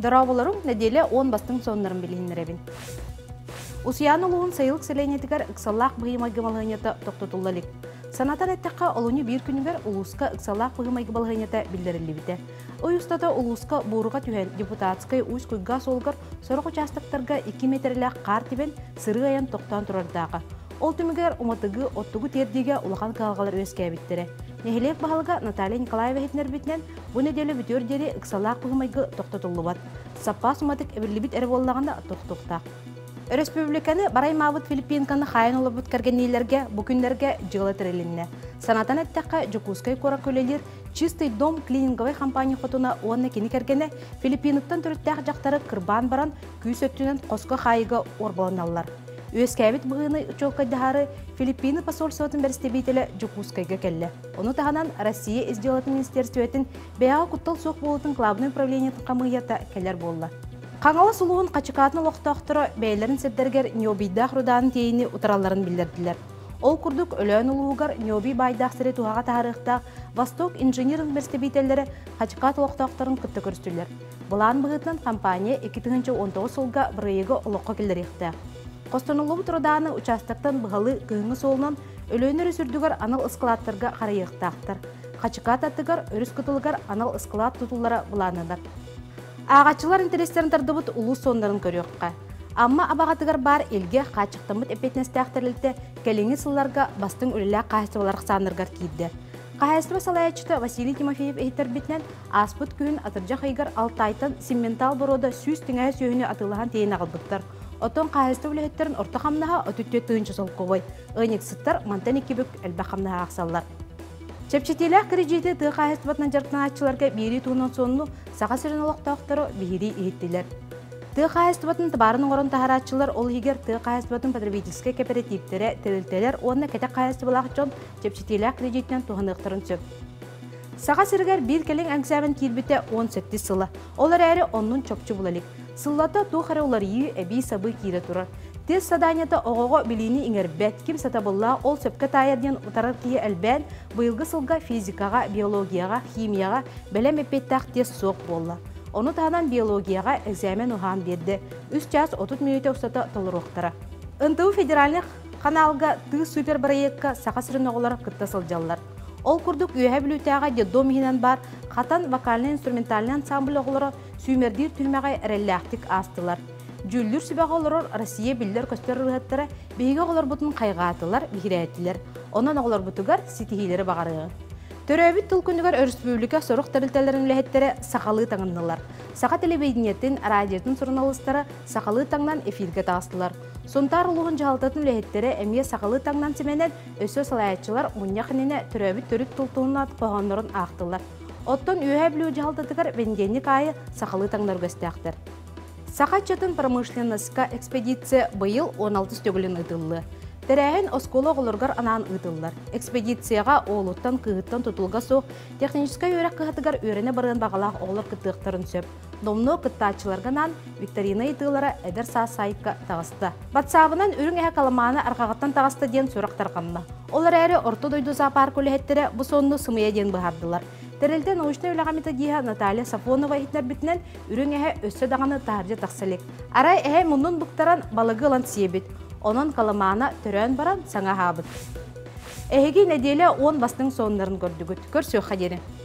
Дарабыларың неделе 10 бастың соннарын білініребін. Усиян олуын сайылық селенетігер ұқсалақ бұғымайғы малғанеті тоқтатылылық. Санатан әттіққа олуыны бір күнігер ұлысқа ұқсалақ бұғымайғы малғанеті білдірілі біті. Ой ұстата ұлысқа бұруға түйен депутатскай ұйс көйға солғыр сорық участықтарға 2 метрлі қар тибен сыры аян тоқтан тұрардағы. Ол түмігер ұматығы оттығы тердеге ұлақан қалғалар өске әбіттірі. Нехелек бағалға Наталья Николаева хетнер бітінен бұл неделі бүтер дері ұқсалақ бұғымайғы тоқтатылы бат. Саппас ұматық әбірлі әрі болағанда тоқтықтақ. Республиканы барай мабыт Филиппинканы хайын олы бүткәргенейлерге, бүкіндерге жылы тірелінне. Санатан әттіққа Жукускай қора көлелер «Чистый дом» клининговай компания қотуна оңына кені кәргені Филиппиниттан түріттәқ жақтары кырбан баран күйс өттінен қосқы хайыға орбаланалар. Өз кәбіт бұғыны ұчолқайдағары Филиппины посольствотын бәрістебейтелі Жукускайға кәлі. Оны тағанан Россия издеолатын министерстветін бәяға құттал соқ болытын главный управлениетін қамығията кәлер болы. Қаңалы сұлуын қачықатын лоқтақтыры бәйлерін сірдергер Ньобидақ руданын тейіні ұтараларын білдірділер. Ол күрдік өлен ұлуғар Ньоби байдақ сірі туғаға тағарықтақ Восток инженеринг берстебейтелері қачықат лоқтақтарын күтті көрістілер. Бұлан бұғытынан компания 2019 жылға бірейгі ұлыққа келдер еқті. Қостанылығы тұрданы участықтан бұғалы ғыңы солынан өлөнер үсірдігер анал ысқылаттарға қарайықтақтыр. Қачықат аттығар өріс күтілгер анал ысқылат тұтылары бұланылар. Ағатчылар интерестерін тардыбыт ұлы сондарын көріққа. Амма абағатығар бар елге қачықтамыт әпетнестіқтірілді кәліңі сылларға бастың өлілі қайыстывалар қсанырғар кейді. Қайыстыва салаячыты Василий Тимофеев әйтер бітінен аспыт күйін атыржақ айгар алтайтын семментал бұрода сүйіз тіңәй сүйіні атылыған тейін ағылбыттар. Отон қайыстыва үлеттерін орта қамнаға өтүтте тұйыншы сол қовай. Өйнек сыттар мантан екебік әлбә қамнаға ақсалар. Чепчетелек кредиті тығы қайыстыбатынан жарқынан атшыларға бейірі туынан сонunu саға сірін олықтақтары бейірі еттілер. Тығы қайыстыбатын табарының орын тағар атшылар ол егер тығы қайыстыбатын потребительскі кооперативтері тірілтелер онына кәтек қайыстыбылақ жон чепчетелек кредитінен туғандықтырын сөп. Саға сіргер бір келің әңгізәмін кейлбіті 18 сылы. Олар әрі онның чопчы бұлалік. Сыллата туғары олар үй әбей сабы кейрі тұрар. Тез саданията оғоға біліні еңербәт кім сатабылла ол сөпкі тайырден ұтарар кейі әлбән бұйылғы сылға физикаға, биологияға, химияға бәлем әпеттәқ тез соқ болла. Оны тағынан биологияға экзамен ұған берді. 3 час 30 минуте ұстата толыр оқтара. НТУ федеральных каналға тыз супер проектқа сақа сірін оғылар күтті сылжалар. Ол күрдік үйе білутәға дедом егінен бар, қатан вокально-инструментальный ансамбль оғылары сүймердер түрмеғай әрелләқтік астылар. Жүлдір сүбәғі олар Россия білдер көстер рұғаттары бейгі олар бұтын қайға атылар, бейгірәттілер. Онан олар бұтығар сетихилері бағарығы. Төрәбіт тұлкүнігер Республика сұрық тәрілтәлерін ләхеттері сақалы таңындылар. Сақа телевидениеттен, радиотын сұрыналыстары сақалы таңнан эфирге тағыстылар. Сонтар ұлығын жағалтатын ләхеттері әмие сақалы таңнан семенен өсі салаятчылар мұнияқынene төрәбіт төрік тұлтуынан ат қоғанларын ақтылар. Оттон үйе білу жағалтатығар венденік айы сақалы таңдар көстәқтір. Сақатчатын промышленностька экспедиция бұйыл 16 стөгілін ұдылы. Тәрәйін осколы ғылырғар анан ұдылылар. Экспедицияға олуттан кығыттан тұтылға соқ, техническай өрәк қығытығар өрені барған бағалақ оғылар күттіқтарын сөп. Домно күттачыларғанан викторина етігілері әдір сайыққа тағысты. Батсабынан үрің әе қаламаны арқағаттан тағысты ден сұрақтар қанна. Олар әрі орто дойду зоопарк өліхеттері бұ сонны сымыя ден бұғардылар. Тәрелден научный өліға методия Наталья Сафонова етінер бітінен үрің әе өссі дағаны тағыржы тақсылек. Арай әе мұнын бұқтаран балығы лан сиебет. Onun kalamana törön baran sana habıt. Ehegi nedelе 10 бастың сонларын көрдігіт. Көрсөк қадері.